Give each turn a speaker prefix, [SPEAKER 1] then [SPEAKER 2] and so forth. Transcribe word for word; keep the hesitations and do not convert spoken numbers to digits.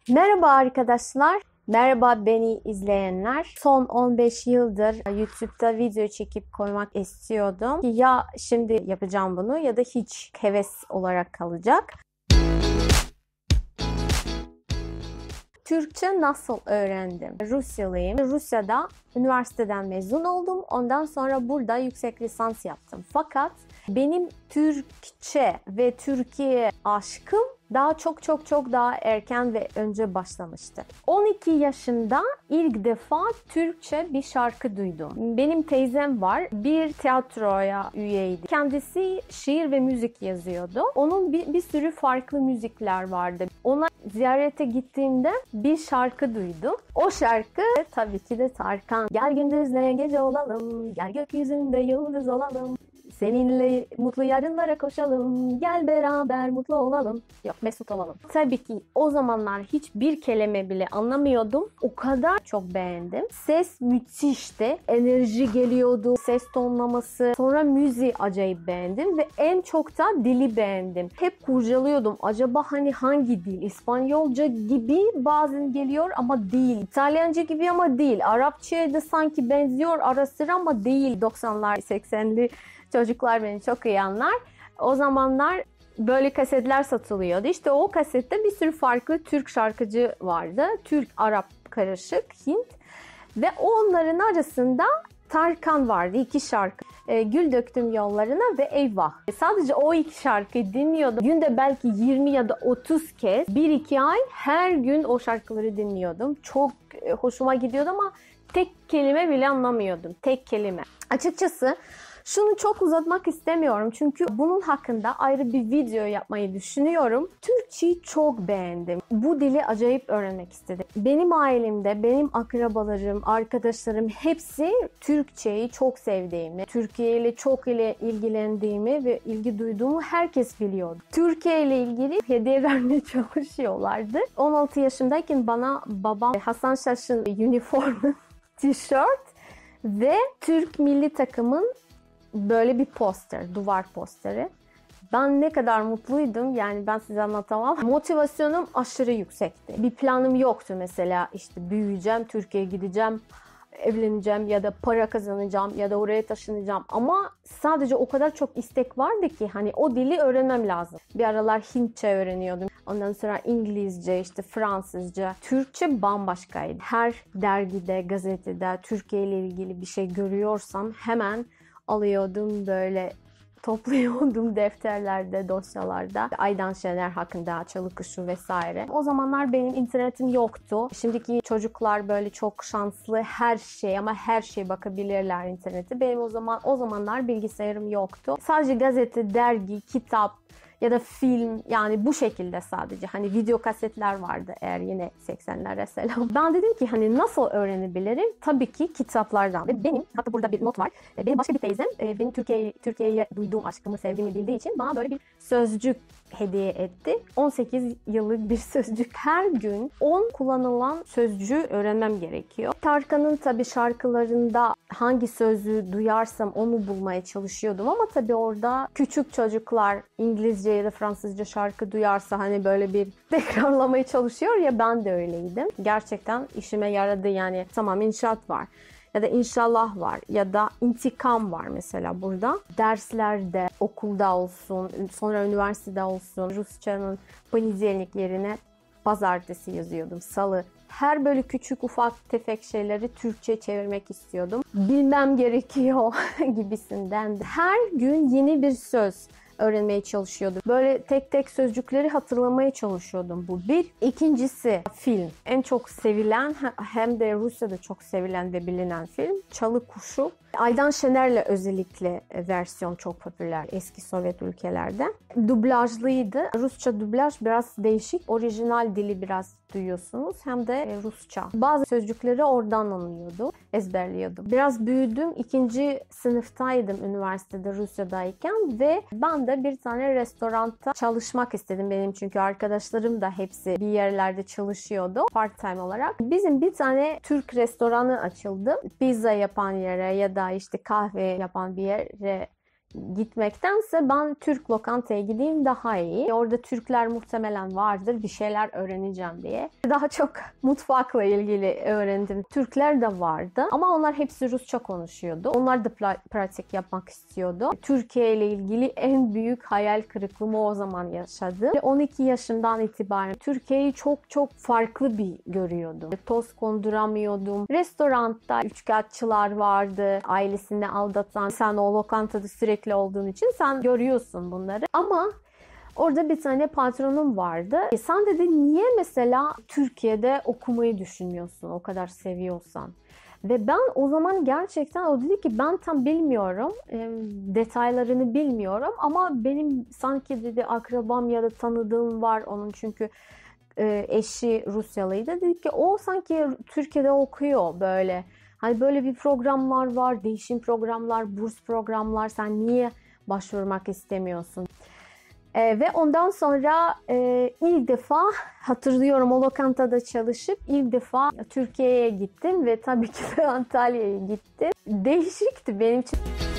[SPEAKER 1] Merhaba arkadaşlar. Merhaba beni izleyenler. Son on beş yıldır YouTube'da video çekip koymak istiyordum. Ya şimdi yapacağım bunu ya da hiç heves olarak kalacak. Türkçe nasıl öğrendim? Rusyalıyım. Rusya'da üniversiteden mezun oldum. Ondan sonra burada yüksek lisans yaptım. Fakat benim Türkçe ve Türkiye aşkım daha çok çok çok daha erken ve önce başlamıştı. on iki yaşında ilk defa Türkçe bir şarkı duydum. Benim teyzem var. Bir tiyatroya üyeydi. Kendisi şiir ve müzik yazıyordu. Onun bir, bir sürü farklı müzikler vardı. Ona ziyarete gittiğimde bir şarkı duydum. O şarkı tabii ki de Tarkan. Gel gündüzle gece olalım, gel gökyüzünde yıldız olalım. Seninle mutlu yarınlara koşalım, gel beraber mutlu olalım. Yok, mesut olalım. Tabii ki o zamanlar hiçbir kelime bile anlamıyordum. O kadar çok beğendim. Ses müthişti. Enerji geliyordu. Ses tonlaması. Sonra müziği acayip beğendim ve en çok da dili beğendim. Hep kurcalıyordum. Acaba hani hangi dil? İspanyolca gibi bazen geliyor ama değil. İtalyanca gibi ama değil. Arapçaya da sanki benziyor ara sıra ama değil. doksanlar, seksenli çocuklar beni çok iyi anlar. O zamanlar böyle kasetler satılıyordu. İşte o kasette bir sürü farklı Türk şarkıcı vardı. Türk, Arap karışık, Hint. Ve onların arasında Tarkan vardı. İki şarkı. E, Gül Döktüm Yollarına ve Eyvah. E, sadece o iki şarkıyı dinliyordum. Günde belki yirmi ya da otuz kez bir iki ay her gün o şarkıları dinliyordum. Çok e, hoşuma gidiyordu ama tek kelime bile anlamıyordum. Tek kelime. Açıkçası şunu çok uzatmak istemiyorum çünkü bunun hakkında ayrı bir video yapmayı düşünüyorum. Türkçeyi çok beğendim. Bu dili acayip öğrenmek istedim. Benim ailemde, benim akrabalarım, arkadaşlarım hepsi Türkçeyi çok sevdiğimi, Türkiye ile çok ile ilgilendiğimi ve ilgi duyduğumu herkes biliyordu. Türkiye ile ilgili hediye vermeye çalışıyorlardı. on altı yaşındayken bana babam Hasan Şaş'ın üniformu, tişört ve Türk milli takımın böyle bir poster, duvar posteri. Ben ne kadar mutluydum yani ben size anlatamam. Motivasyonum aşırı yüksekti. Bir planım yoktu mesela işte büyüyeceğim, Türkiye'ye gideceğim, evleneceğim ya da para kazanacağım ya da oraya taşınacağım. Ama sadece o kadar çok istek vardı ki hani o dili öğrenmem lazım. Bir aralar Hintçe öğreniyordum. Ondan sonra İngilizce, işte Fransızca. Türkçe bambaşkaydı. Her dergide, gazetede Türkiye ile ilgili bir şey görüyorsam hemen alıyordum, böyle topluyordum defterlerde, dosyalarda. Aydan Şener hakkında, Çalı Kuşu vesaire. O zamanlar benim internetim yoktu. Şimdiki çocuklar böyle çok şanslı, her şey ama her şeye bakabilirler internete. Benim o zaman o zamanlar bilgisayarım yoktu. Sadece gazete, dergi, kitap ya da film, yani bu şekilde sadece. Hani video kasetler vardı eğer yine seksenlere selam. Ben dedim ki hani nasıl öğrenebilirim? Tabii ki kitaplardan. Ve benim, hatta burada bir not var. Benim başka bir teyzem, benim Türkiye, Türkiye'ye duyduğum aşkımı, sevdiğimi bildiği için bana böyle bir sözcük hediye etti. on sekiz yıllık bir sözcük. Her gün on kullanılan sözcüğü öğrenmem gerekiyor. Tarkan'ın tabii şarkılarında hangi sözcüğü duyarsam onu bulmaya çalışıyordum ama tabii orada küçük çocuklar İngilizce ya da Fransızca şarkı duyarsa hani böyle bir tekrarlamaya çalışıyor ya, ben de öyleydim. Gerçekten işime yaradı yani. Tamam, inşaat var ya da inşallah var ya da intikam var mesela burada. Derslerde, okulda olsun, sonra üniversitede olsun Rusçanın понедельник yerine pazartesi yazıyordum, salı. Her böyle küçük ufak tefek şeyleri Türkçe çevirmek istiyordum. Bilmem gerekiyor gibisinden. Her gün yeni bir söz öğrenmeye çalışıyordum. Böyle tek tek sözcükleri hatırlamaya çalışıyordum. Bu bir. İkincisi film. En çok sevilen hem de Rusya'da çok sevilen ve bilinen film Çalı Kuşu. Aydan Şener'le özellikle versiyon çok popüler eski Sovyet ülkelerde. Dublajlıydı. Rusça dublaj biraz değişik. Orijinal dili biraz duyuyorsunuz. Hem de Rusça. Bazı sözcükleri oradan anlıyordu. Ezberliyordum. Biraz büyüdüm. İkinci sınıftaydım üniversitede Rusya'dayken ve ben de bir tane restoranda çalışmak istedim benim, çünkü arkadaşlarım da hepsi bir yerlerde çalışıyordu part time olarak. Bizim bir tane Türk restoranı açıldı. Pizza yapan yere ya da işte kahve yapan bir yere gitmektense ben Türk lokantaya gideyim daha iyi. Orada Türkler muhtemelen vardır, bir şeyler öğreneceğim diye. Daha çok mutfakla ilgili öğrendim. Türkler de vardı ama onlar hepsi Rusça konuşuyordu. Onlar da pratik yapmak istiyordu. Türkiye ile ilgili en büyük hayal kırıklığımı o zaman yaşadım. on iki yaşından itibaren Türkiye'yi çok çok farklı bir görüyordum. Toz konduramıyordum. Restoranda üçkağıtçılar vardı. Ailesini aldatan, sen o lokantada sürekli olduğun için sen görüyorsun bunları. Ama orada bir tane patronum vardı. E sen dedi niye mesela Türkiye'de okumayı düşünmüyorsun o kadar seviyorsan? Ve ben o zaman gerçekten o dedi ki ben tam bilmiyorum, e, detaylarını bilmiyorum ama benim sanki dedi akrabam ya da tanıdığım var onun çünkü e, eşi Rusyalıydı. Dedi ki o sanki Türkiye'de okuyor böyle. Hani böyle bir programlar var, değişim programlar, burs programlar. Sen niye başvurmak istemiyorsun? E, ve ondan sonra e, ilk defa hatırlıyorum o lokantada çalışıp ilk defa Türkiye'ye gittim ve tabii ki de Antalya'ya gittim. Değişikti benim için.